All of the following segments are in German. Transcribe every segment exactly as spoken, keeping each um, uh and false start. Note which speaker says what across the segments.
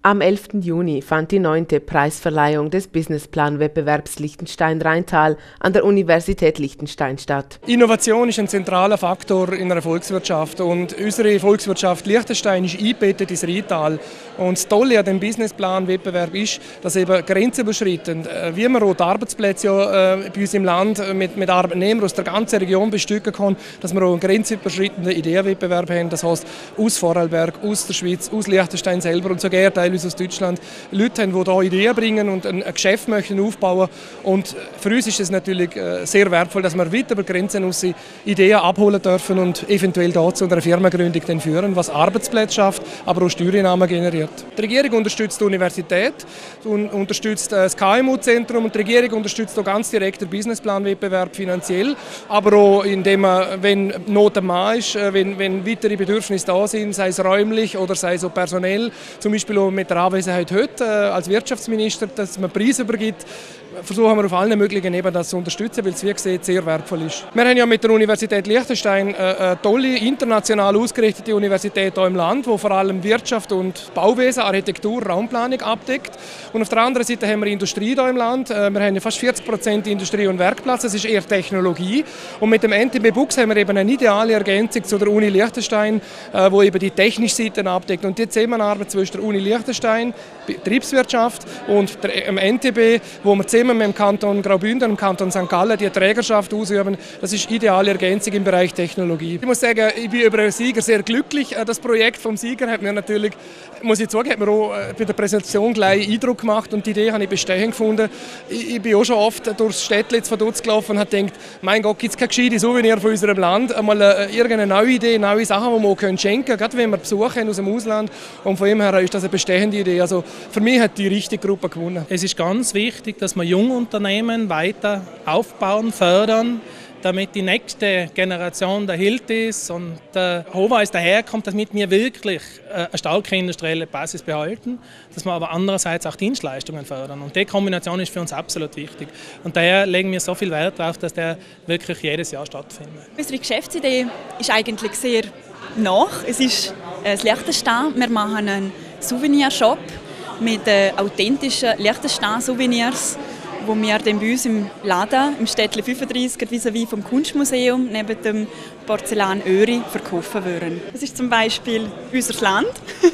Speaker 1: Am elften Juni fand die neunte Preisverleihung des Businessplan-Wettbewerbs Liechtenstein-Rheintal an der Universität Liechtenstein statt.
Speaker 2: Innovation ist ein zentraler Faktor in einer Volkswirtschaft und unsere Volkswirtschaft Liechtenstein ist eingebettet ins Rheintal. Und das Tolle an dem Businessplan-Wettbewerb ist, dass eben grenzüberschreitend, wie man auch die Arbeitsplätze ja, äh, bei uns im Land mit, mit Arbeitnehmern aus der ganzen Region bestücken kann, dass wir auch einen grenzüberschreitenden Ideenwettbewerb haben. Das heißt, aus Vorarlberg, aus der Schweiz, aus Liechtenstein selber und sogar teilweise aus Deutschland Leute haben, die hier Ideen bringen und ein Geschäft möchten aufbauen. Und für uns ist es natürlich sehr wertvoll, dass wir weit über Grenzen hinaus Ideen abholen dürfen und eventuell da zu einer Firmengründung dann führen, was Arbeitsplätze schafft, aber auch Steuereinnahmen generiert. Die Regierung unterstützt die Universität, unterstützt das K M U-Zentrum und die Regierung unterstützt auch ganz direkt den Businessplan-Wettbewerb finanziell, aber auch indem man, wenn Not am Mann ist, wenn, wenn weitere Bedürfnisse da sind, sei es räumlich oder sei es auch personell, zum Beispiel auch mit der Anwesenheit heute äh, als Wirtschaftsminister, dass man Preise übergibt, versuchen wir auf allen möglichen Ebenen das zu unterstützen, weil es, wie gesagt, sehr wertvoll ist. Wir haben ja mit der Universität Liechtenstein eine tolle, international ausgerichtete Universität hier im Land, die vor allem Wirtschaft und Bauwesen, Architektur, Raumplanung abdeckt. Und auf der anderen Seite haben wir Industrie hier im Land. Wir haben ja fast vierzig Prozent Industrie- und Werkplatz, das ist eher Technologie. Und mit dem N T B Bux haben wir eben eine ideale Ergänzung zu der Uni Liechtenstein, wo eben die technische Seite abdeckt. Und die Zusammenarbeit zwischen der Uni Liechtenstein, Betriebswirtschaft und dem N T B, wo wir zusammen mit dem Kanton Graubünden und dem Kanton Sankt Gallen die Trägerschaft ausüben, das ist eine ideale Ergänzung im Bereich Technologie. Ich muss sagen, ich bin über den Sieger sehr glücklich. Das Projekt vom Sieger hat mir natürlich, muss ich sagen, hat mir auch bei der Präsentation gleich Eindruck gemacht und die Idee habe ich bestehend gefunden. Ich bin auch schon oft durchs Städtchen von dort gelaufen und habe gedacht, mein Gott, gibt es keine gescheite Souvenir von unserem Land? Einmal irgendeine neue Idee, neue Sachen, die wir auch schenken können, gerade wenn wir Besuch haben aus dem Ausland. Und von ihm her ist das eine bestehende Idee. Also für mich hat die richtige Gruppe gewonnen.
Speaker 3: Es ist ganz wichtig, dass wir junge Unternehmen weiter aufbauen, fördern, damit die nächste Generation der Hilt ist und der Hoheis daherkommt, damit wir wirklich eine starke industrielle Basis behalten, dass wir aber andererseits auch Dienstleistungen fördern. Und die Kombination ist für uns absolut wichtig. Und daher legen wir so viel Wert darauf, dass der wirklich jedes Jahr stattfindet.
Speaker 4: Unsere Geschäftsidee ist eigentlich sehr nach. Es ist das Liechtenstein. Wir machen einen Souvenirshop mit äh, authentischen Liechtenstein-Souvenirs, wo wir dann bei uns im Laden, im Städtli fünfunddreissig, vis-à-vis vom Kunstmuseum, neben dem Porzellan Öri, verkaufen würden. Das ist zum Beispiel unser Land.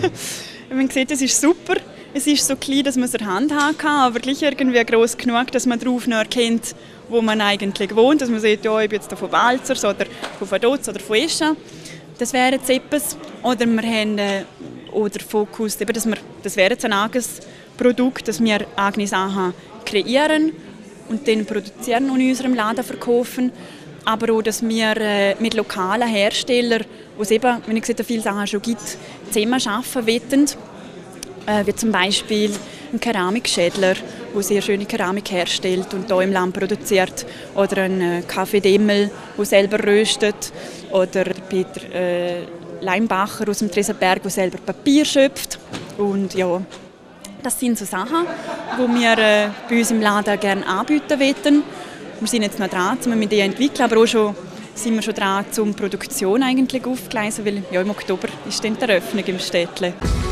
Speaker 4: Man sieht, es ist super. Es ist so klein, dass man es in der Hand haben kann, aber gleich irgendwie gross genug, dass man darauf noch erkennt, wo man eigentlich wohnt. Dass man sieht, ja, ich bin jetzt von Balzers oder von Vaduz oder von Escha. Das wäre jetzt etwas. Oder wir haben äh, oder Fokus, eben, dass wir, das wäre jetzt ein eigenes Produkt, dass wir eigene Sachen kreieren und dann produzieren und in unserem Laden verkaufen. Aber auch, dass wir äh, mit lokalen Herstellern, wo es eben, wenn ich gesagt, viele Sachen schon gibt, zusammen arbeiten wollen. Äh, wie zum Beispiel ein Keramikschädler, der sehr schöne Keramik herstellt und hier im Land produziert. Oder ein äh, Kaffee Demmel, der selber röstet. Oder Peter äh, Leimbacher aus dem Tresenberg, der selber Papier schöpft. Und ja, das sind so Sachen, die wir äh, bei uns im Laden gerne anbieten wollen. Wir sind jetzt noch dran, um mit denen zu entwickeln, aber auch schon sind wir schon dran, um die Produktion eigentlich aufzugleisen, weil ja, im Oktober ist dann die Eröffnung im Städtli.